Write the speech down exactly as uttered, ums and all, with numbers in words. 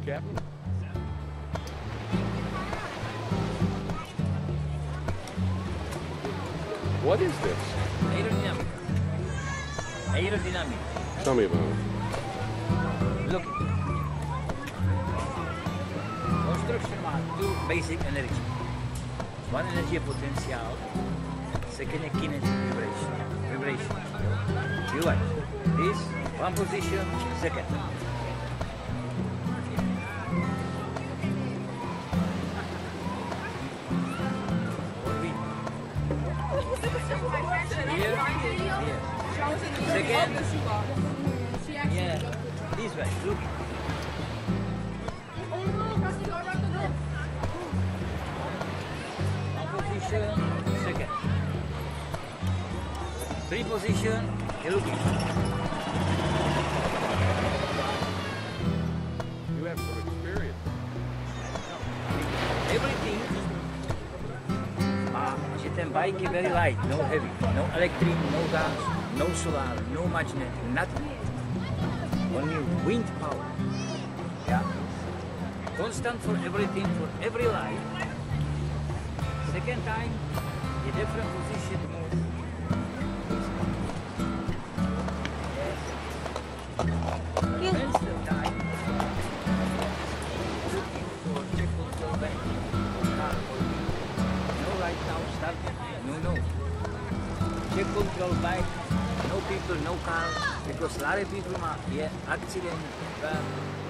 Captain? What is this? Aerodynamic. Aerodynamic. Tell me about it. Look. Construction has two basic energy. One energy potential, second a kinetic vibration. Vibration. You like this? One position, second. Here, here. Second. Yeah, this way. Look. One position, second. Three position, you're looking. You have some experience. Everything. Uh, Jet bike is very light, no heavy, no electric, no gas, no solar, no magnet, nothing. Only wind power. Yeah. Constant for everything, for every light. Second time, a different position move. Yes. First time, looking for check control bank. No right now, start. No, no. Check control bike. No people, no cars, because a lot of people are, yeah, accident, uh,